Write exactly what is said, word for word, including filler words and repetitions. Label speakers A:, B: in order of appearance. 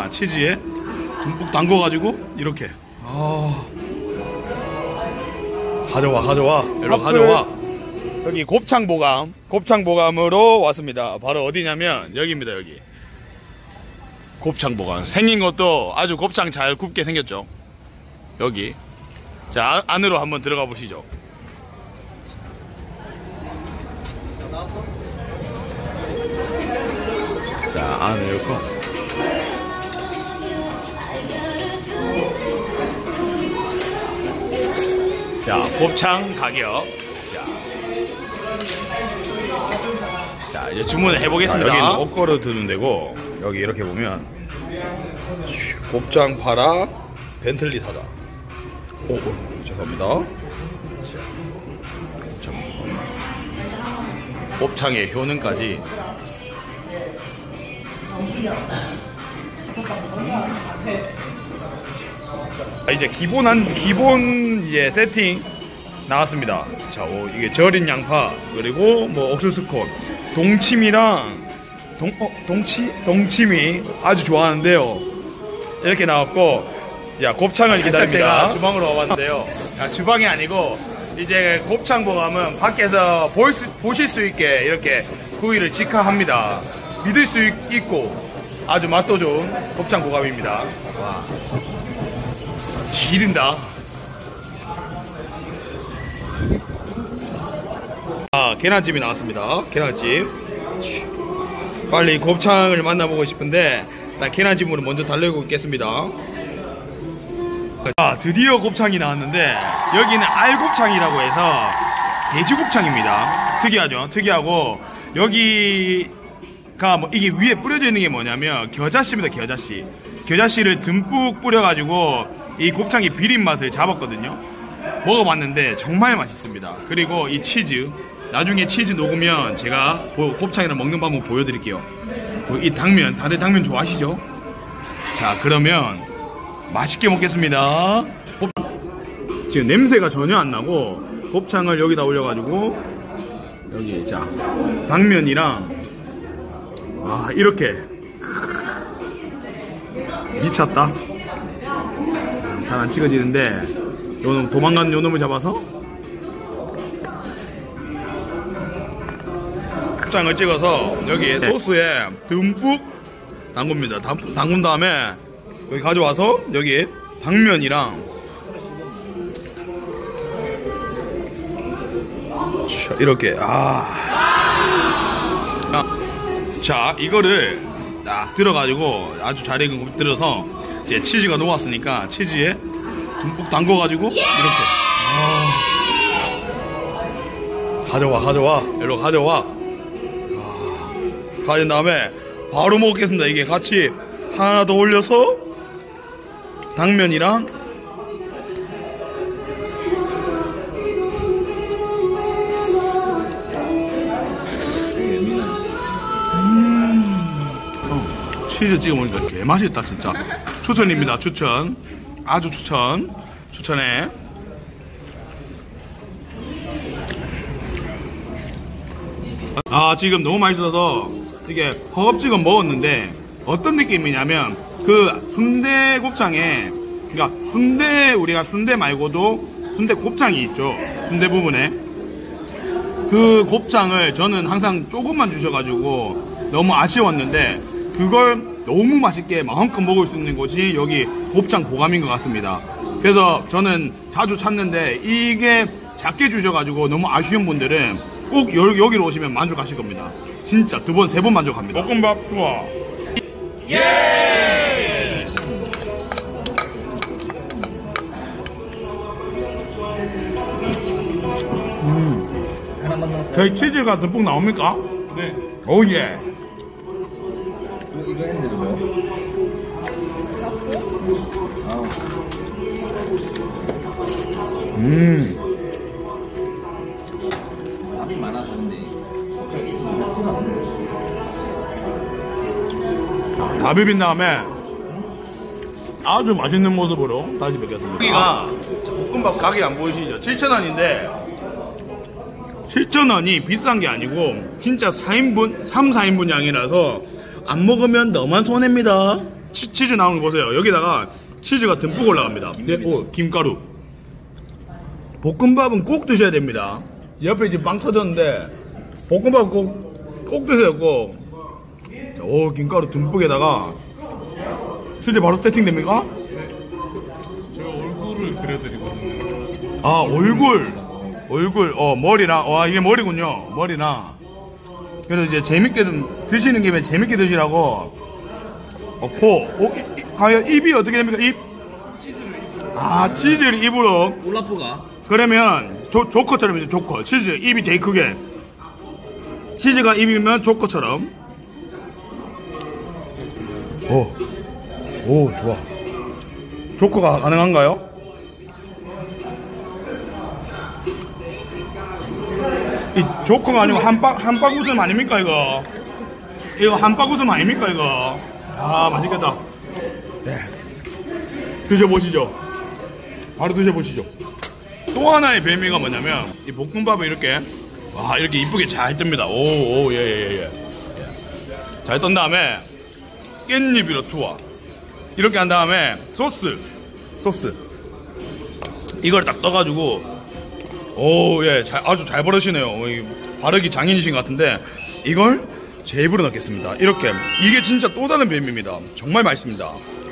A: 있으니까 치즈에 듬뿍 담궈가지고 이렇게. 아, 가져와 가져와 일로 가져와. 여기 곱창보감, 곱창보감으로 왔습니다. 바로 어디냐면 여기입니다. 여기 곱창보감. 생긴 것도 아주 곱창 잘 굽게 생겼죠. 여기. 자, 안으로 한번 들어가 보시죠. 자, 안에 이렇게. 자, 곱창 가격. 자, 자, 이제 주문을 해보겠습니다. 자, 여기는 옷걸어 드는 데고, 여기 이렇게 보면 곱창 팔아, 벤틀리 사다. 오, 오 죄송합니다. 자, 곱창. 곱창의 효능까지. 아, 이제 기본한 기본 이제 세팅 나왔습니다. 자, 오, 이게 절인 양파 그리고 뭐 옥수수콘, 동치미랑 동 어, 동치 동치미 아주 좋아하는데요. 이렇게 나왔고, 자, 곱창을 기다립니다. 제가 주방으로 와봤는데요. 아, 주방이 아니고 이제 곱창보감은 밖에서 볼 수, 보실 수 있게 이렇게 구이를 직화합니다. 믿을 수 있, 있고 아주 맛도 좋은 곱창보감입니다. 와, 지린다. 아, 계란찜이 나왔습니다. 계란찜. 빨리 곱창을 만나보고 싶은데 나 계란찜으로 먼저 달래고 있겠습니다. 아, 드디어 곱창이 나왔는데 여기는 알곱창이라고 해서 돼지곱창입니다. 특이하죠? 특이하고 여기가 뭐 이게 위에 뿌려져 있는 게 뭐냐면 겨자씨입니다. 겨자씨. 겨자씨를 듬뿍 뿌려가지고 이 곱창의 비린 맛을 잡았거든요. 먹어봤는데 정말 맛있습니다. 그리고 이 치즈, 나중에 치즈 녹으면 제가 곱창이랑 먹는 방법 보여드릴게요. 이 당면, 다들 당면 좋아하시죠? 자, 그러면 맛있게 먹겠습니다. 지금 냄새가 전혀 안 나고 곱창을 여기다 올려가지고 여기 자 당면이랑 아 이렇게 미쳤다. 잘 안 찍어지는데 요놈 도망가는 요놈을 잡아서 곱창을 찍어서 여기 네. 소스에 듬뿍 담굽니다. 담, 담근 다음에 여기 가져와서 여기 당면이랑 이렇게 아, 아. 자, 이거를 딱 들어가지고 아주 잘 익은 거 들어서 이제 치즈가 녹았으니까 치즈에 듬뿍 담궈가지고 이렇게 아. 가져와 가져와 일로 가져와. 아. 가진 다음에 바로 먹겠습니다. 이게 같이 하나 더 올려서 당면이랑 음, 어, 치즈 찍어 먹으니까 개맛있다 진짜. 추천입니다. 추천. 아주 추천. 추천해. 아, 지금 너무 맛있어서 이게 허겁지겁 먹었는데 어떤 느낌이냐면 그 순대 곱창에, 그러니까 순대, 우리가 순대 말고도 순대 곱창이 있죠. 순대 부분에 그 곱창을 저는 항상 조금만 주셔가지고 너무 아쉬웠는데 그걸 너무 맛있게 마음껏 먹을 수 있는 곳이 여기 곱창 보감인 것 같습니다. 그래서 저는 자주 찾는데 이게 작게 주셔가지고 너무 아쉬운 분들은 꼭 여기, 여기로 오시면 만족하실 겁니다. 진짜 두 번, 세 번 만족합니다. 볶음밥 좋아. 예! 음. 저희 치즈가 듬뿍 나옵니까? 네. 오, 예. 이거 했는데 뭐요? 음. 밥이 많아서 근데 걱정이 있으면 소다 없는. 다 비빈 다음에 아주 맛있는 모습으로 다시 뵙겠습니다. 여기가 볶음밥 가게 안 보이시죠? 칠천 원인데 칠천 원이 비싼 게 아니고 진짜 사 인분, 삼, 사 인분 양이라서 안 먹으면 너만 손해입니다. 치, 치즈 나오는 거 보세요. 여기다가 치즈가 듬뿍 올라갑니다. 네, 오, 김가루. 볶음밥은 꼭 드셔야 됩니다. 옆에 지금 빵 터졌는데 볶음밥 꼭, 꼭 드세요. 꼭. 오, 김가루 듬뿍에다가 치즈 바로 세팅됩니까?
B: 저 얼굴을 그려드리거든요.
A: 아, 얼굴. 얼굴. 어, 머리랑. 와, 이게 머리군요. 머리랑. 그래서 이제 재밌게 좀 드시는 김에 재밌게 드시라고. 어, 코. 어, 이, 이, 과연 입이 어떻게 됩니까? 입. 아, 치즈를 입으로.
C: 올라프가
A: 그러면 조, 조커처럼 이제 조커. 치즈 입이 제일 크게. 치즈가 입이면 조커처럼. 오. 오, 좋아. 조커가 가능한가요? 이 조커가 아니고 한박, 한박 웃음 아닙니까, 이거? 이거 한박 웃음 아닙니까, 이거? 아, 맛있겠다. 네. 드셔보시죠. 바로 드셔보시죠. 또 하나의 별미가 뭐냐면, 이 볶음밥을 이렇게, 와, 이렇게 이쁘게 잘 뜹니다. 오, 오, 예, 예, 예. 잘 떤 다음에, 깻잎으로 투하. 이렇게 한 다음에, 소스. 소스. 이걸 딱 떠가지고, 오, 예, 잘, 아주 잘 버르시네요. 바르기 장인이신 것 같은데, 이걸 제 입으로 넣겠습니다. 이렇게. 이게 진짜 또 다른 별미입니다. 정말 맛있습니다.